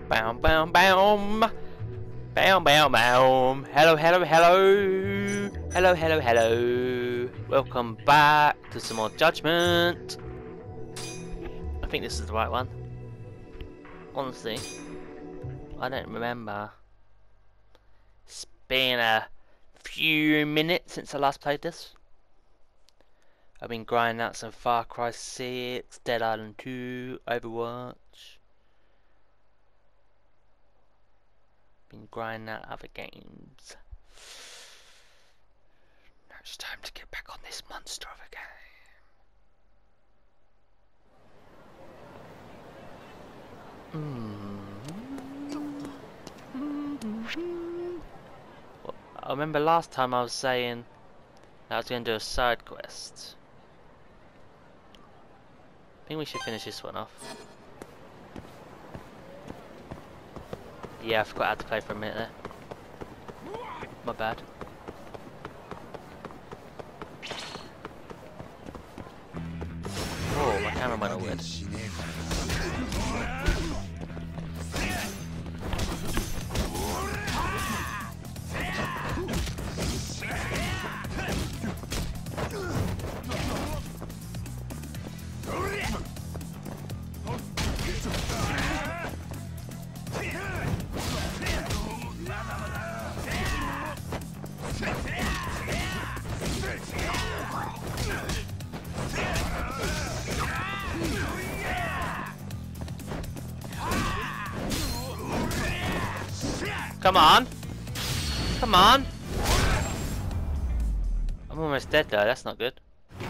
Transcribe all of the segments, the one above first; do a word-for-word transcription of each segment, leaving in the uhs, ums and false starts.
Boom, boom, boom. Boom, boom, boom. Hello, hello, hello. Hello, hello, hello. Welcome back to some more Judgment. I think this is the right one. Honestly, I don't remember. It's been a few minutes since I last played this. I've been grinding out some Far Cry six, Dead Island two, Overwatch. Been grinding out other games. Now it's time to get back on this monster of a game. Mm. Well, I remember last time I was saying that I was going to do a side quest. I think we should finish this one off. Yeah, I forgot how to play for a minute there. My bad. Oh, my camera went all weird. Come on! Come on! I'm almost dead though, that's not good.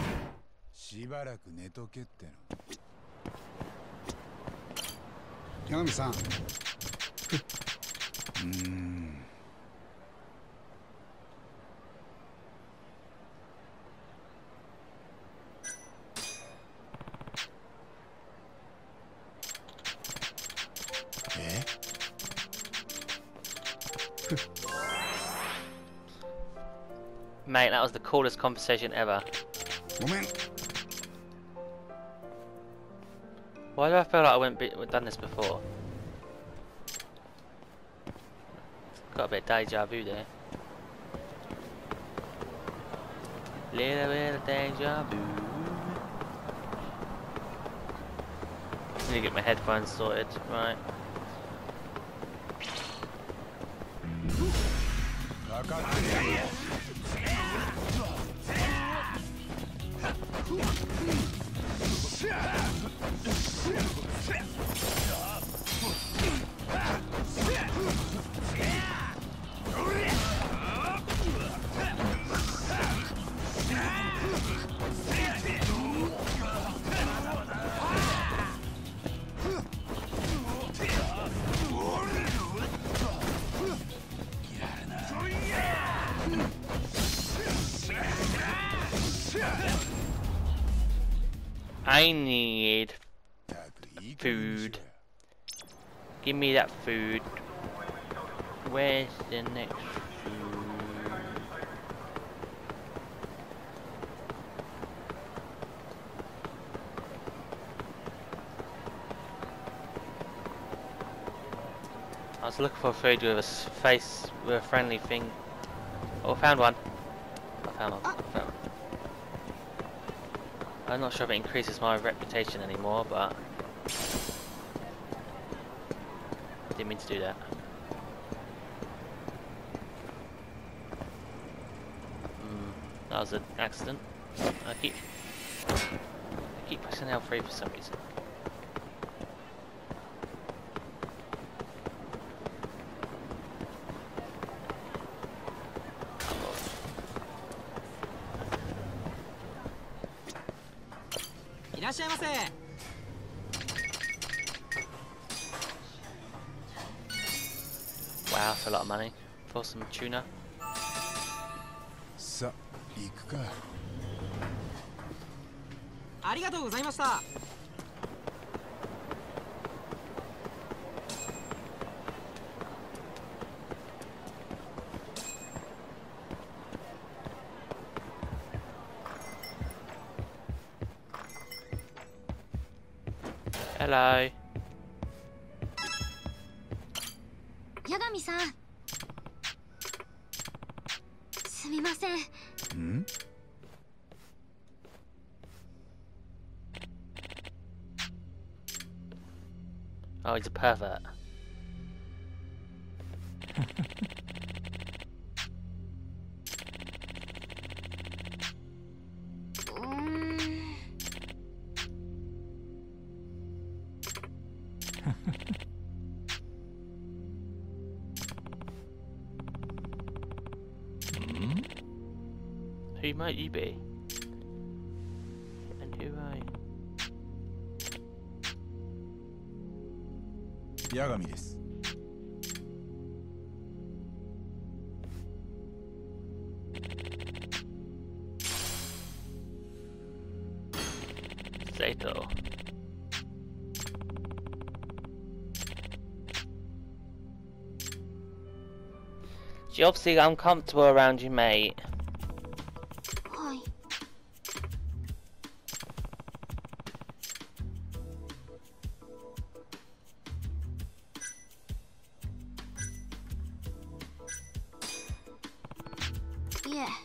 Yagami-san. mm. Eh? Mate, that was the coolest conversation ever. Why do I feel like I wouldn't be done this before? Got a bit of deja vu there. Little bit of deja vu. Need to get my headphones sorted, right? I need food. Give me that food. Where's the next food? I was looking for food with a face, with a friendly thing. Oh, I found one. I found one. I found one. I'm not sure if it increases my reputation anymore, but didn't mean to do that. Mm, that was an accident. I keep I keep pressing L three for some reason. Wow, that's a lot of money for some tuna. Sa, iku ka. Arigatou gozaimashita. Hello. 神さん。すみません。 ん Oh, he's a pervert. Who might you be? And who are you? 八神です。 Sato. She's obviously uncomfortable around you, mate. はい。いえ。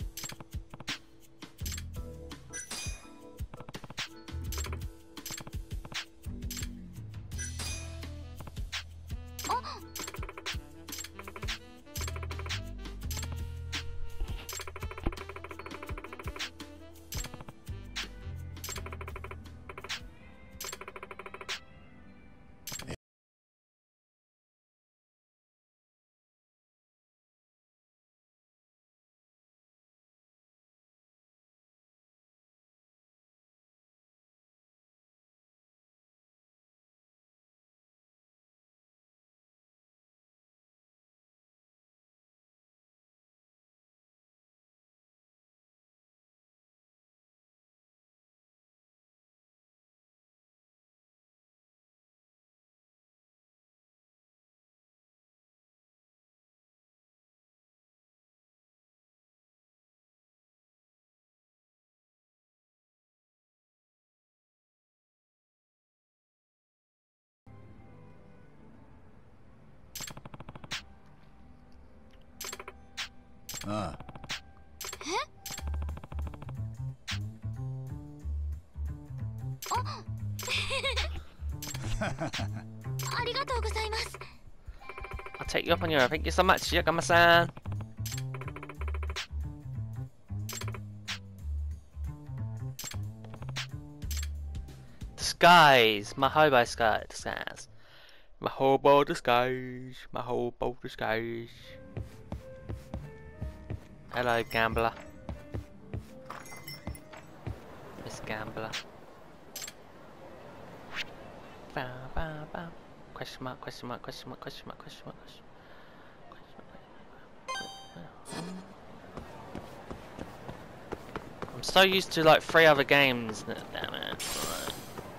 ああ。 ありがとうございます。 I'll take you up on your. Thank you so much, Yagama-san. Disguise, Mahobo disguise, disguise, Mahobo disguise, Mahobo disguise. Hello, gambler, Miss Gambler. Bow, bow, bow. Question mark, question mark, question mark, question mark, question mark, question mark. I'm so used to like three other games. Damn it. Right.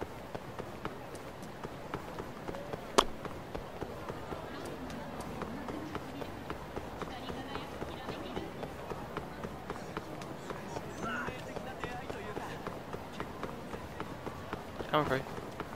Come through.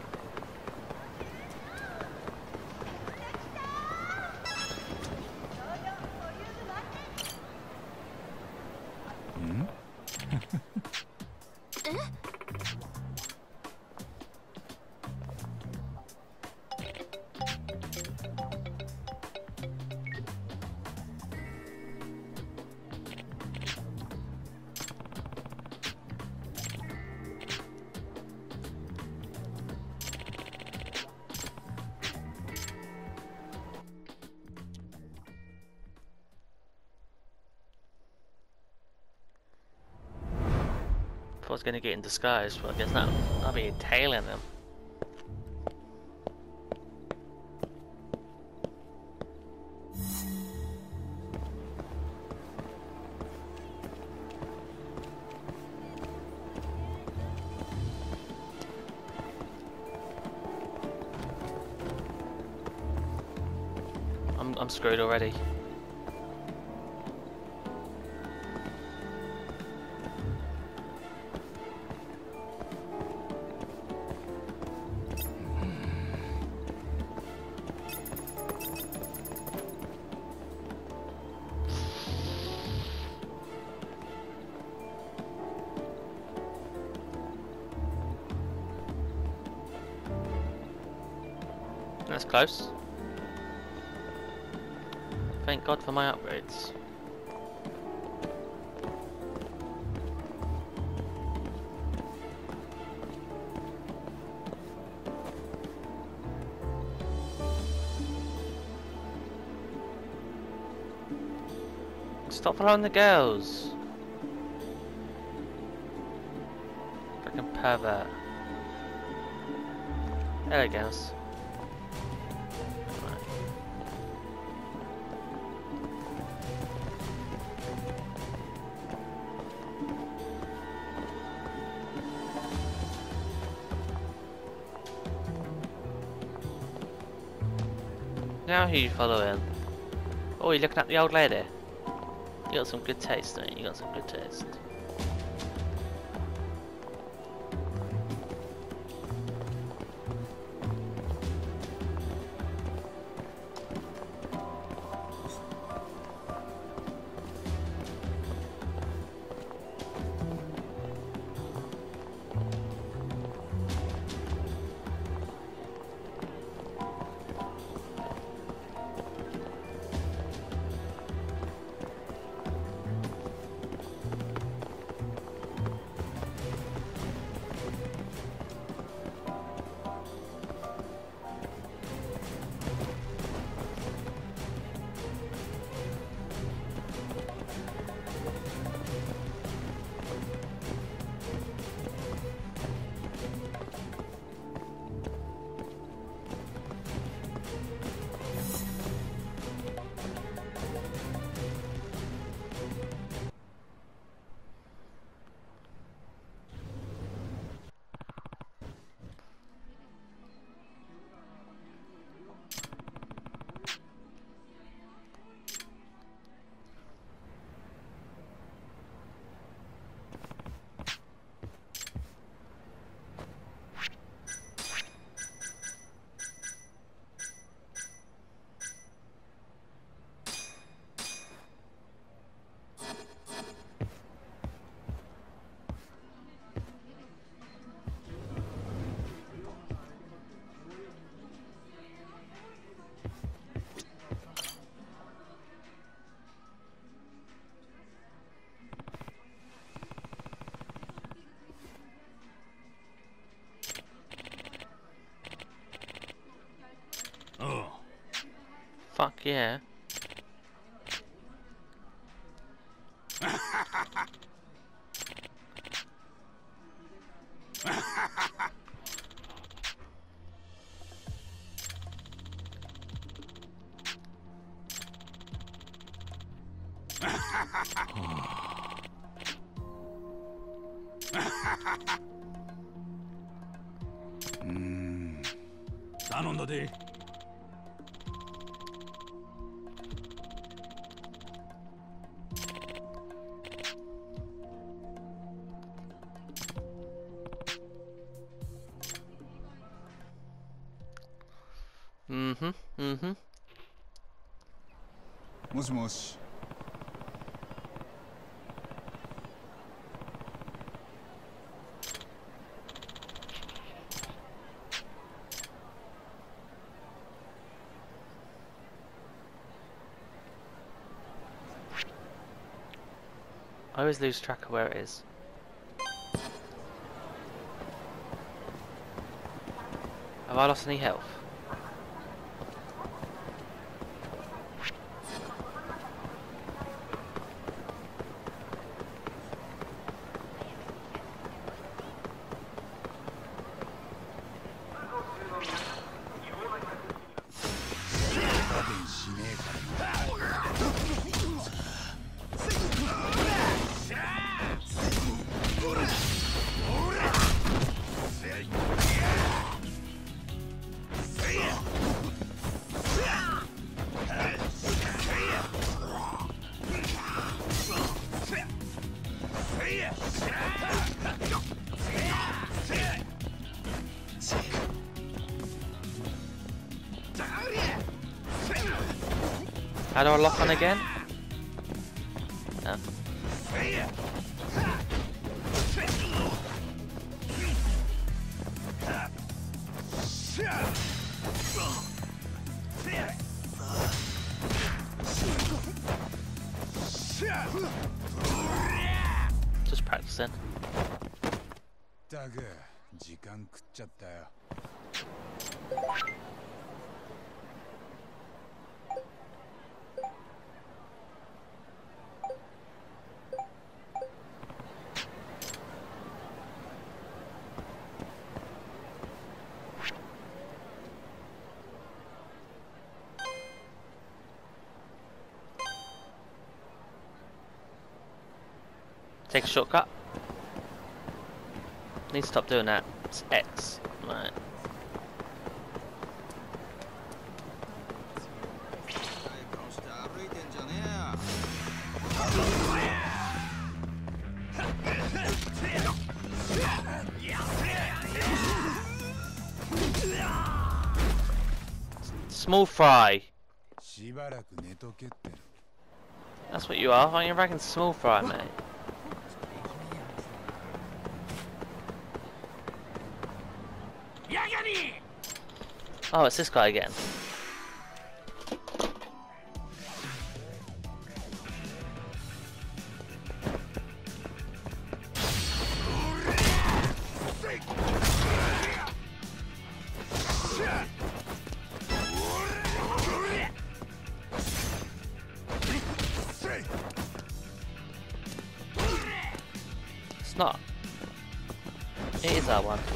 I was going to get in disguise, but I guess not. I'll be tailing them. I'm, I'm screwed already. That's close. Thank God for my upgrades. Stop following the girls. Fucking pervert. Hello, girls. Right. Now who you following? Oh, you're looking at the old lady. You got some good taste, don't you? You got some good taste. Fuck yeah. Mm. 頼んだで。 Mm-hmm, mm-hmm. もしもし。 I always lose track of where it is. Have I lost any health? How do I lock on again? No. Just practicing. だが時間食っちゃったよ。 Take a shortcut. Need to stop doing that. It's X. Right. Small fry. しばらく寝とけって。 That's what you are. Aren't you reckon small fry, mate? Oh, it's this guy again. It's not. It is that one.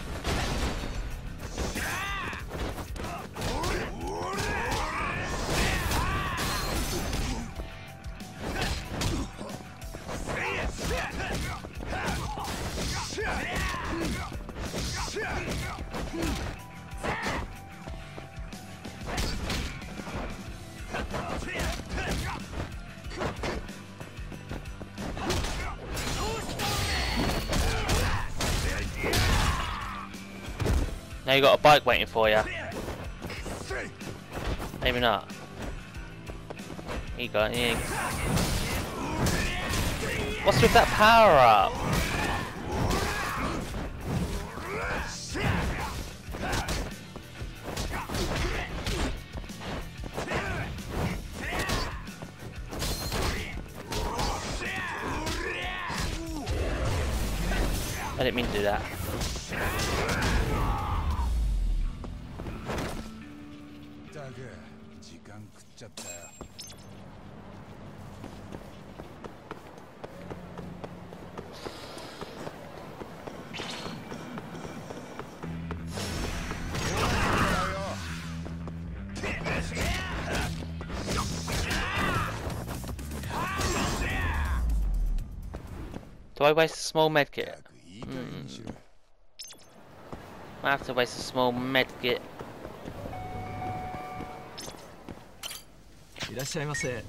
Now you got a bike waiting for you. Maybe not. Here you go. Here. What's with that power up? I didn't mean to do that. Do I waste a small medkit? Mm. I have to waste a small medkit. いらっしゃいませ。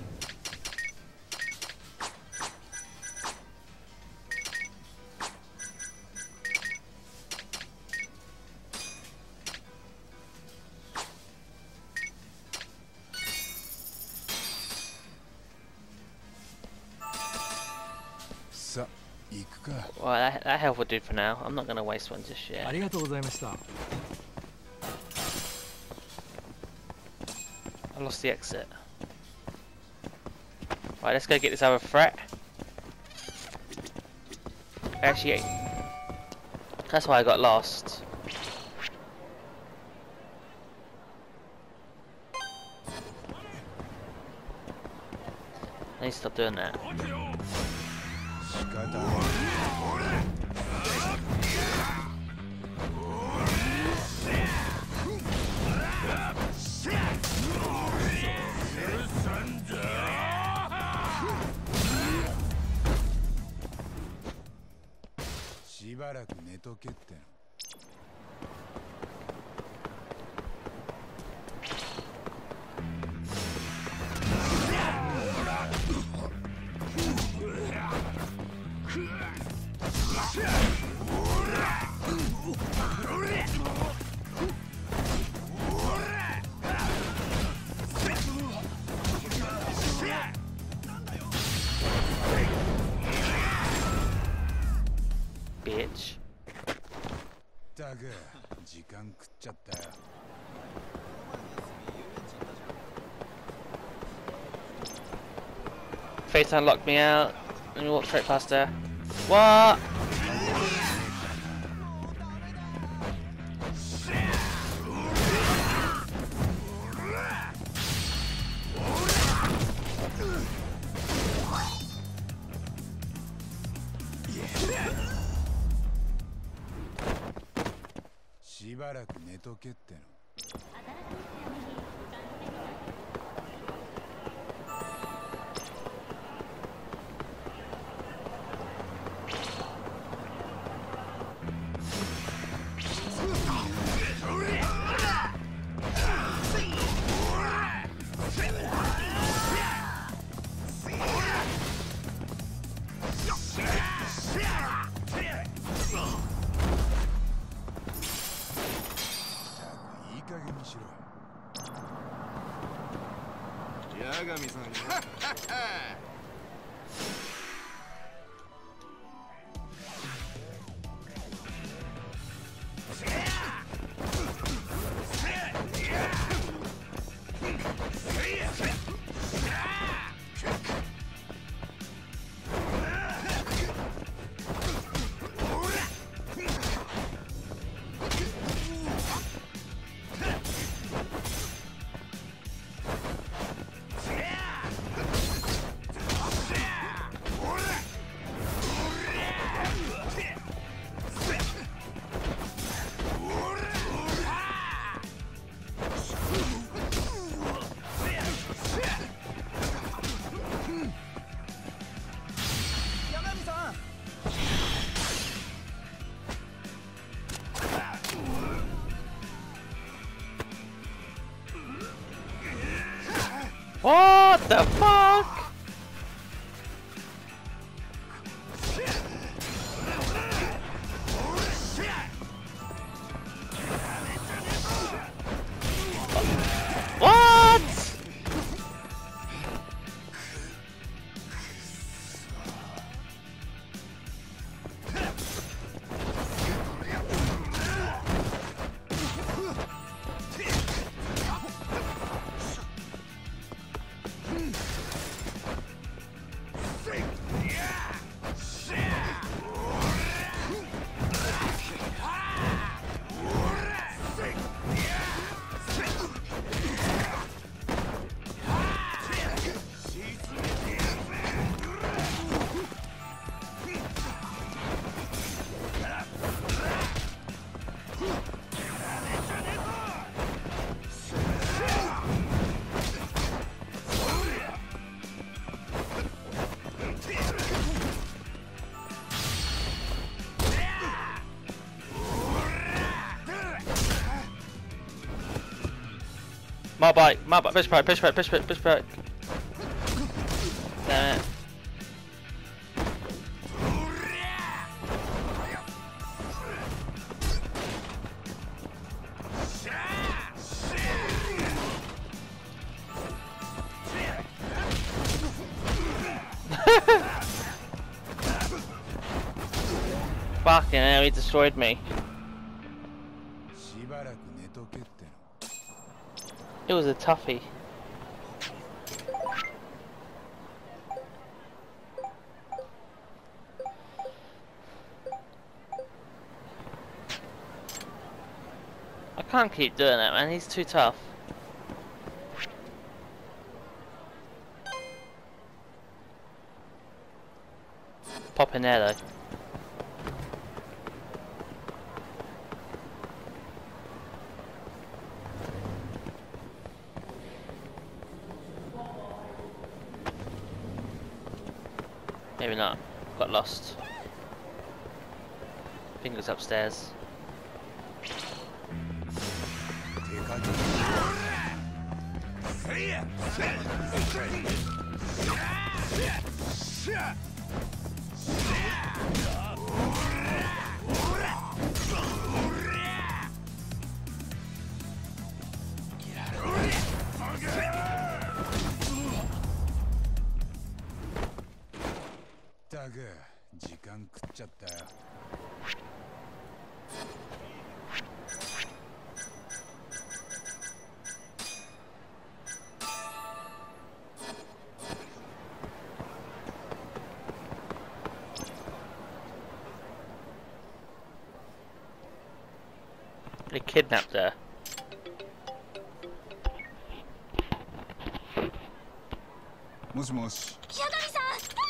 さ、行くか。 Well, that, that health will do for now. I'm not going to waste one just あ yet. りがとうございました。 I lost the exit. Right, let's go get this other threat. Actually, that's why I got lost. I need to stop doing that. 仕方ない。 しばらく寝とけって。 Bitch. だが時間食っちゃったよ。 Face unlocked me out. Let me walk straight past her. What? しばらく寝とけっての。いい加減にしろ。八神さんよ。 What the fuck? What? My bike, my bike, push back, push back, push back, push back. Damn it. Fucking hell, he destroyed me. It was a toughie. I can't keep doing that, man. He's too tough. Pop in there, though. Maybe not. Got lost. I think it was upstairs. They kidnapped her. Moshi moshi. ヤドリさん。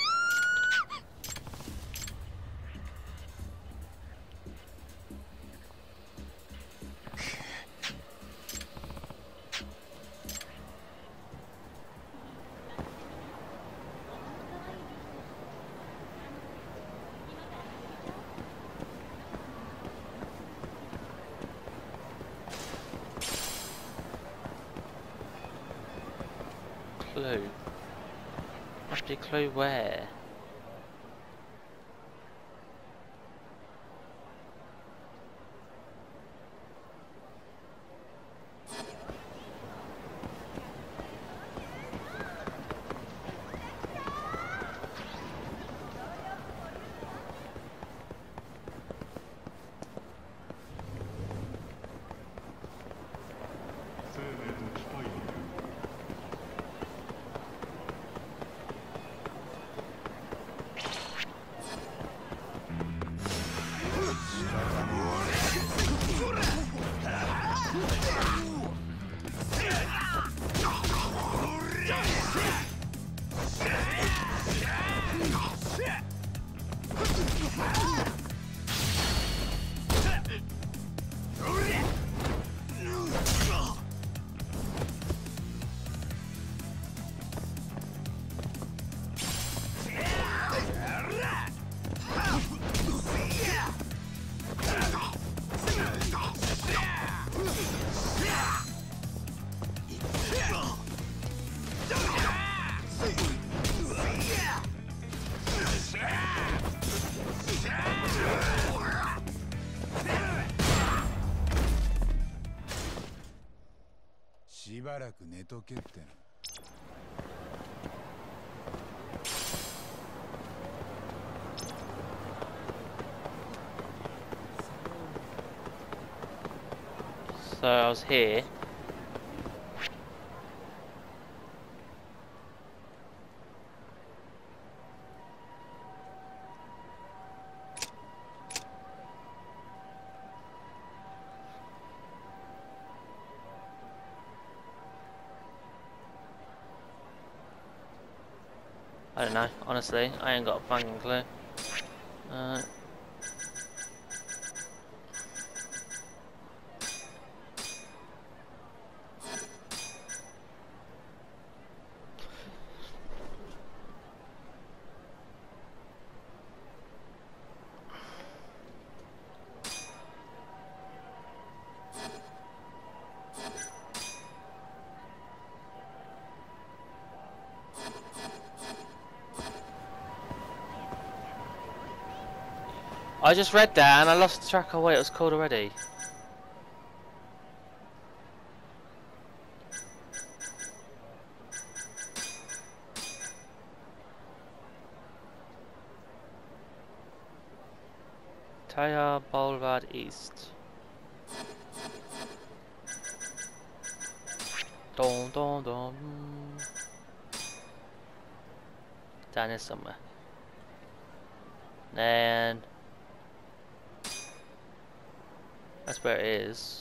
Clue. Must be a clue where? しばらく寝とけっての。 So I was here. I don't know, honestly, I ain't got a fucking clue. Uh, I just read that and I lost track of what it was called already. Taya Boulevard East. Dun dun dun. Down here somewhere. Then that's where it is.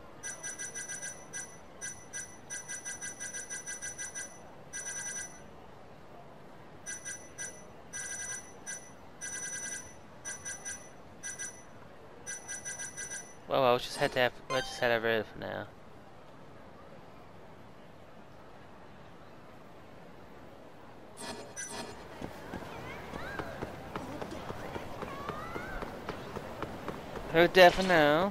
Well, well, just head there. We'll just head over here for now. Head there for now.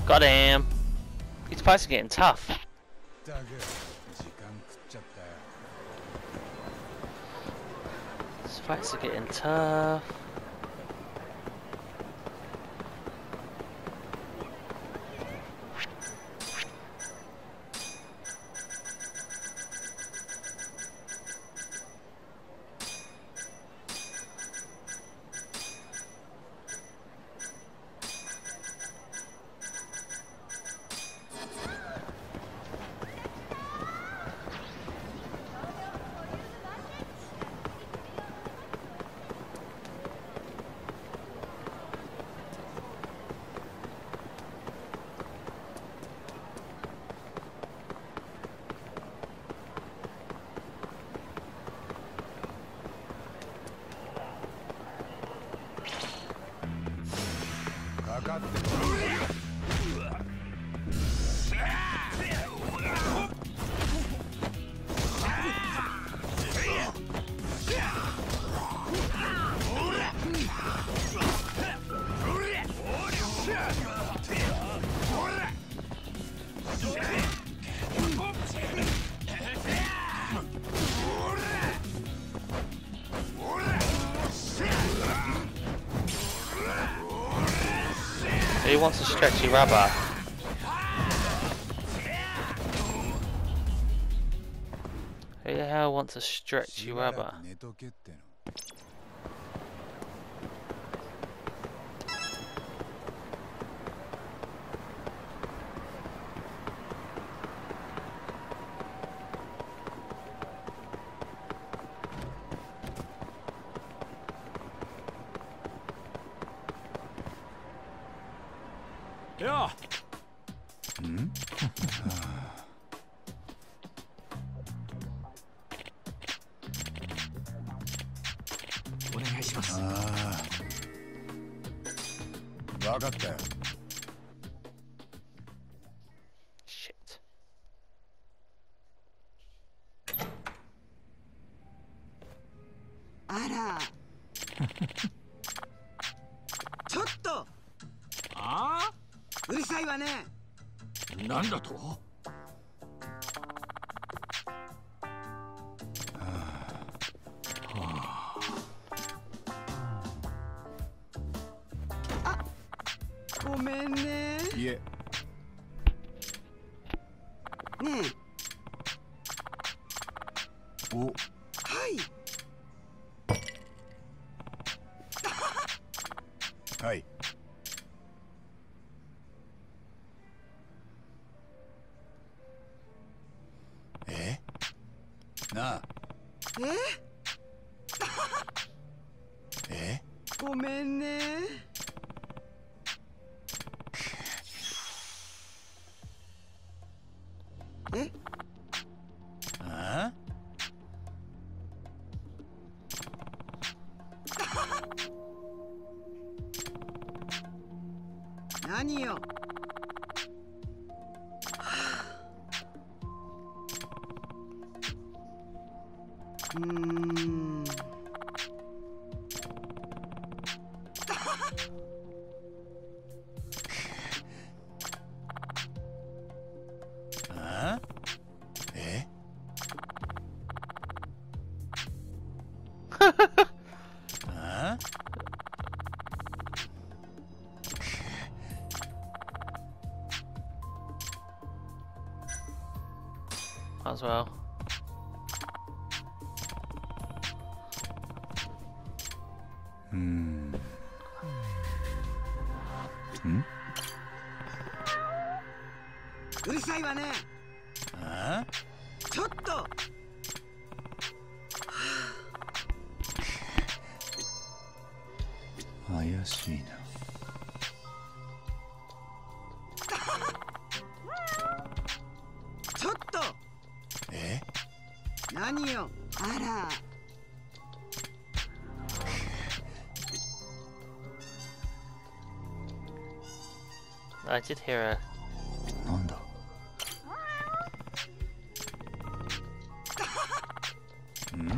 God damn. These fights are getting tough. だが時間食っちゃったよ。 These fights are getting tough. He wants a stretchy rubber. Who the hell wants a stretchy rubber? 寝とけっての。 よん？ お願いします。 ああ。わかったよ。 Shit. あらちょっとああ、 うるさいわね。 なんだと？ ごめんね。 いえ。 ねえ。 お。 はい。 はい。え？なあ。 え？ え？ ごめんね。え？ ああ？ 何よ。うーん。 ああ？え？ああ？ As well. Hmm. Hmm? うるさいわね。 ああ？ ちょっと。 怪しいな。 ちょっと。 え？ 何よ。あら。 I did hear a. なんだ？ん？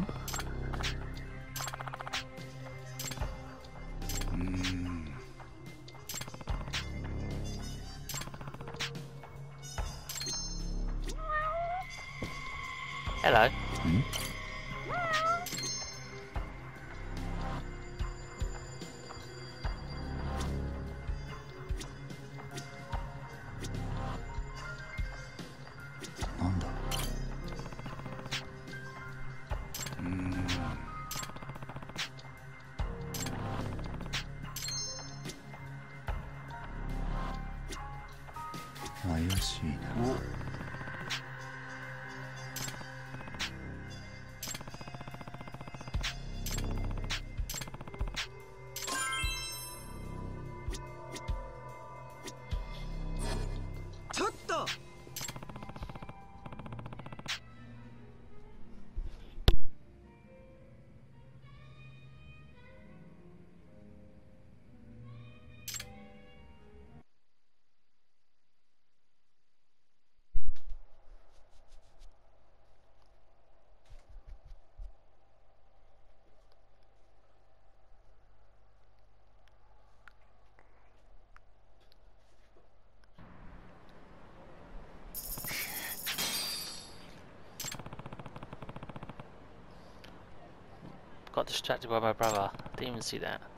うーん。 Hello. Hmm? Nanda? Hmm. 怪しいな。 ちょっと Got distracted by my brother. Didn't even see that.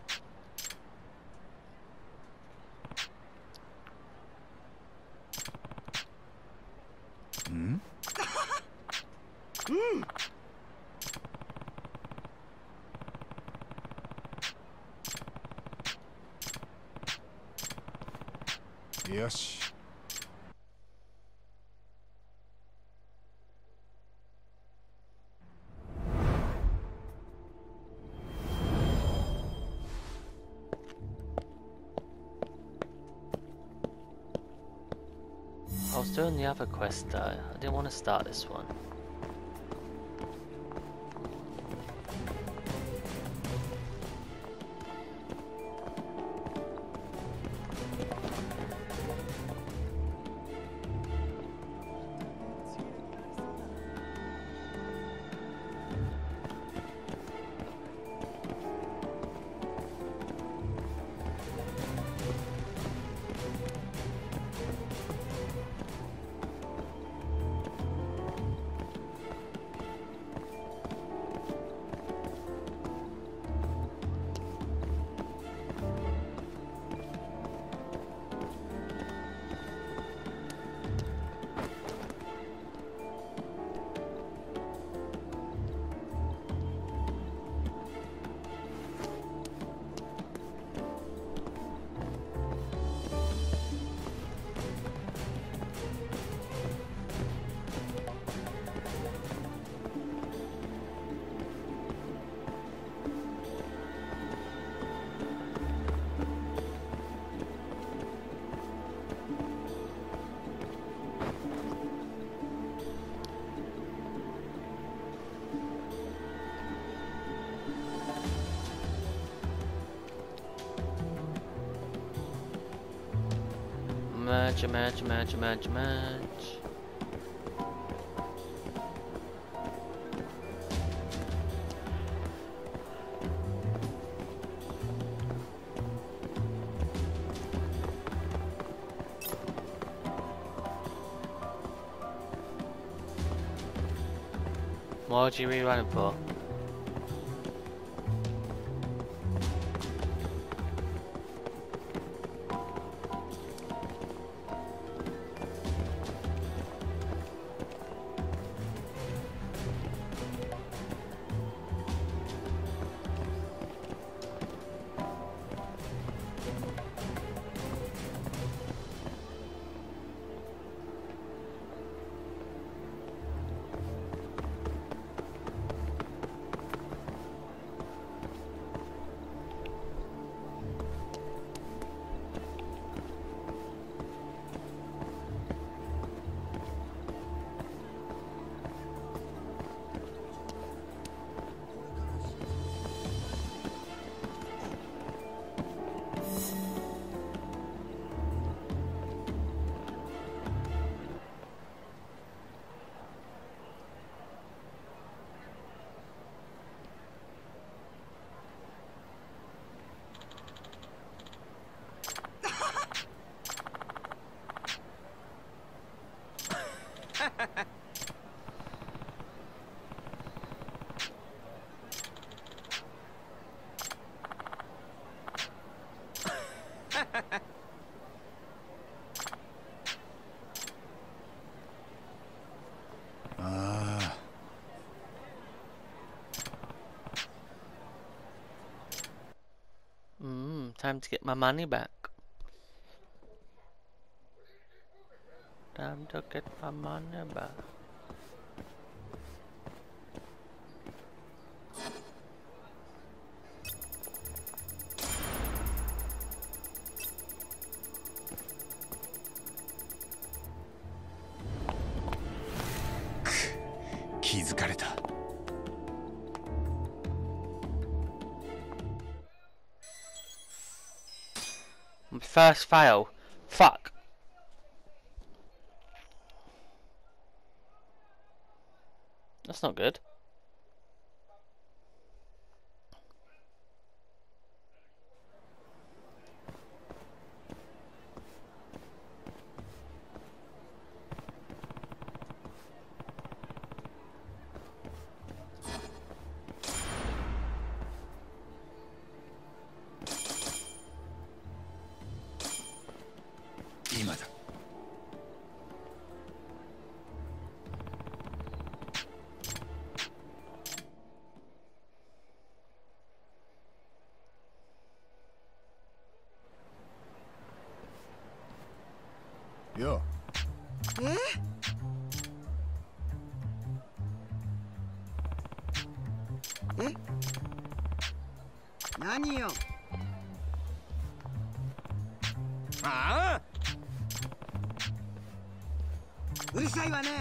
Hmm? よし。 I was doing the other quest though. I didn't want to start this one. Merge, merge, merge, merge, merge. What are you rerunning for? Time to get my money back. Time to get my money back. K 気づかれた。 First fail. Fuck. That's not good. Yo. ええ何よああうるさいわね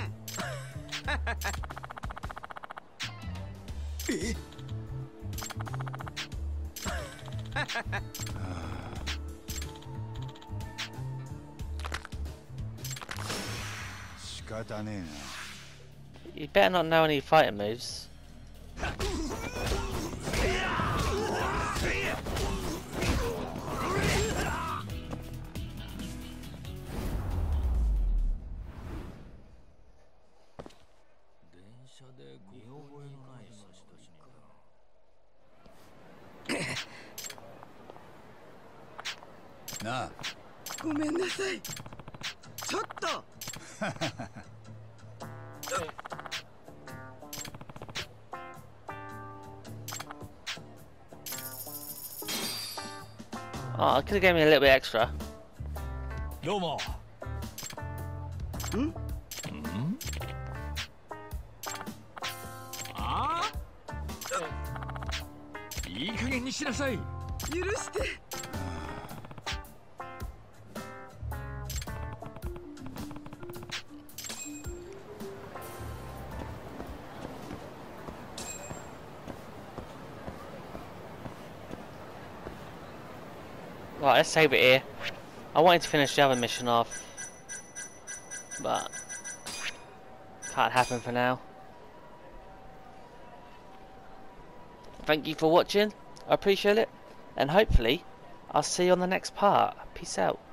え仕方ねえな。 You better not know any fighting moves. Na. ごめんなさいちょっと Oh, I could have given me a little bit extra. どうも。 んうんああいい加減にしなさい。 許して Right, let's save it here. I wanted to finish the other mission off, but can't happen for now. Thank you for watching. I appreciate it, and hopefully I'll see you on the next part. Peace out.